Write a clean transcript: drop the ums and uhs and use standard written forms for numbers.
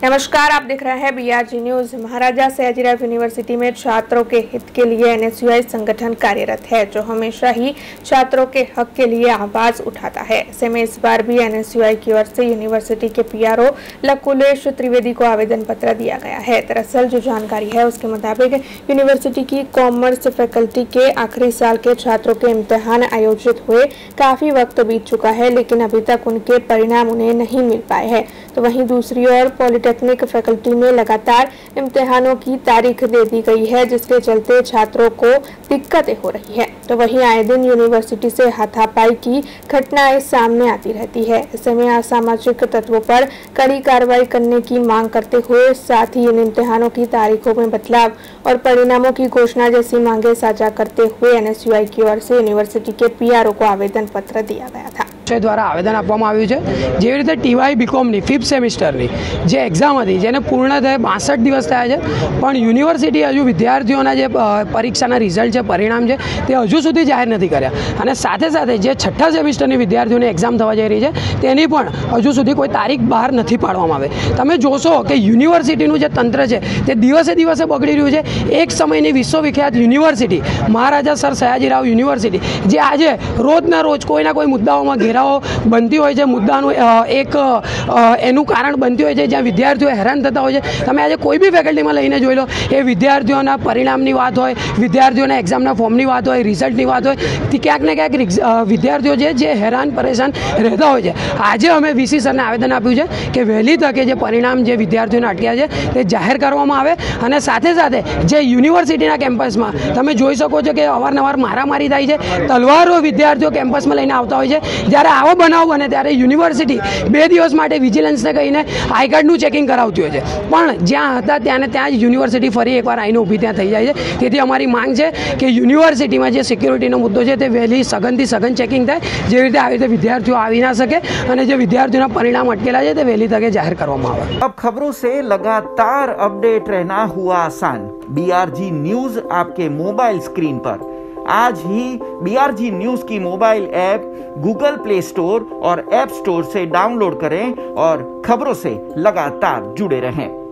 नमस्कार, आप देख रहे हैं BRG news. Maharaja Sayajirao university में छात्रों के हित के लिए एनएसयूआई संगठन कार्यरत है, जो हमेशा ही छात्रों के हक के लिए आवाज उठाता है। ऐसे में इस बार भी एनएसयूआई की ओर से यूनिवर्सिटी के पीआरओ लकुलेश त्रिवेदी को आवेदन पत्र दिया गया है। दरअसल जो जानकारी है उसके मुताबिक यूनिवर्सिटी की कॉमर्स फैकल्टी के आखिरी साल के छात्रों के इम्तिहान आयोजित हुए काफी वक्त बीत चुका है, लेकिन अभी तक उनके परिणाम उन्हें नहीं मिल पाए हैं। तो वहीं दूसरी ओर पॉलिटेक्निक फैकल्टी में लगातार इम्तिहानों की तारीख दे दी गई है, जिसके चलते छात्रों को दिक्कतें हो रही है। तो वहीं आए दिन यूनिवर्सिटी से हाथापाई की घटनाएं सामने आती रहती है। ऐसे में असामाजिक तत्वों पर कड़ी कार्रवाई करने की मांग करते हुए साथ ही इन इम्तिहानों की तारीखों में बदलाव और परिणामों की घोषणा जैसी मांगे साझा करते हुए एनएसयूआई की ओर से यूनिवर्सिटी के पीआरओ को आवेदन पत्र दिया गया था। द्वारा आवेदन आपवामां आव्युं छे। जेवी रीते टीवाय बीकॉमनी 5th सेमिस्टरनी जे एक्जाम हती जेने पूर्ण थये 62 दिवस थया छे, पण युनिवर्सिटी हजू विद्यार्थीओना जे परीक्षाना रिजल्ट छे, परिणाम छे ते हजू सुधी जाहेर नथी कर्या। अने साथे साथे जे 6ठा सेमिस्टरनी विद्यार्थीओने एक्जाम थवा जई रही छे तेनी पण हजू सुधी कोई तारीख बहार नथी पाडवामां आवे। तमे जोशो के युनिवर्सिटीनुं जे तंत्र छे ते दिवसे दिवसे बगड़ी रह्युं छे। एक समयनी विश्वविख्यात university Maharaja sir Sayajirao university जे आजे रोज ना रोज कोईना कोई मुद्दाओमां बनती होय छे, मुद्दाનું एक एનું कारण बनती होय छे, ज्यां विद्यार्थीओ हैरान थता होय छे। तमे आज कोई भी फेकल्टीमां लईने जोई लो, ए विद्यार्थीओना परिणामनी वात होय, विद्यार्थीओना एक्जामना फॉर्मनी वात होय, रिजल्टनी वात होय, ती क्यांक ने क्यांक विद्यार्थीओ जे हैरान परेशान रहता होय छे। आजे अमे वीसी सरने आवेदन आप्युं छे के वहेली तके जे परिणाम जे विद्यार्थीओने अटक्या छे ते जाहेर करवामां आवे। अने साथे साथे जे युनिवर्सिटीना केम्पसमां तमे जोई शको छो के अवारनवार मारामारी थाय छे, तलवारो विद्यार्थीओ केम्पसमां लईने आवता होय छे। જ્યારે આવો બનાવ બને ત્યારે યુનિવર્સિટી 2 દિવસ માટે વિજિલન્સને કહીને આઈ કાર્ડનું ચેકિંગ કરાવતી હોય છે, પણ જ્યાં હતા ત્યાંને ત્યાં જ યુનિવર્સિટી ફરી એકવાર આવીને ઊભી ત્યાં થઈ જાય છે। તેથી અમારી માંગ છે કે યુનિવર્સિટીમાં જે સિક્યુરિટીનો મુદ્દો છે તે વહેલી સઘનથી સઘન ચેકિંગ થાય, જેવી રીતે આવી રીતે વિદ્યાર્થીઓ આવી ના શકે અને જે વિદ્યાર્થીઓના પરિણામ અટકેલા છે તે વહેલી તકે જાહેર કરવામાં આવે। अब खबरों से लगातार अपडेट रहना हुआ आसान। बीआरजी न्यूज आपके मोबाइल स्क्रीन पर। आज ही बीआरजी न्यूज की mobile app Google Play store और ऐप स्टोर से डाउनलोड करें और खबरों से लगातार जुड़े रहें।